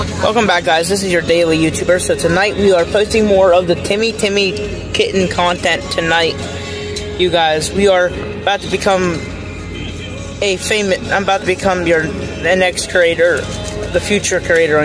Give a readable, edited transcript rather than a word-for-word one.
Welcome back, guys. This is your daily YouTuber. So tonight we are posting more of the Timmy kitten content tonight. You guys, we are about to become I'm about to become the next creator, the future creator on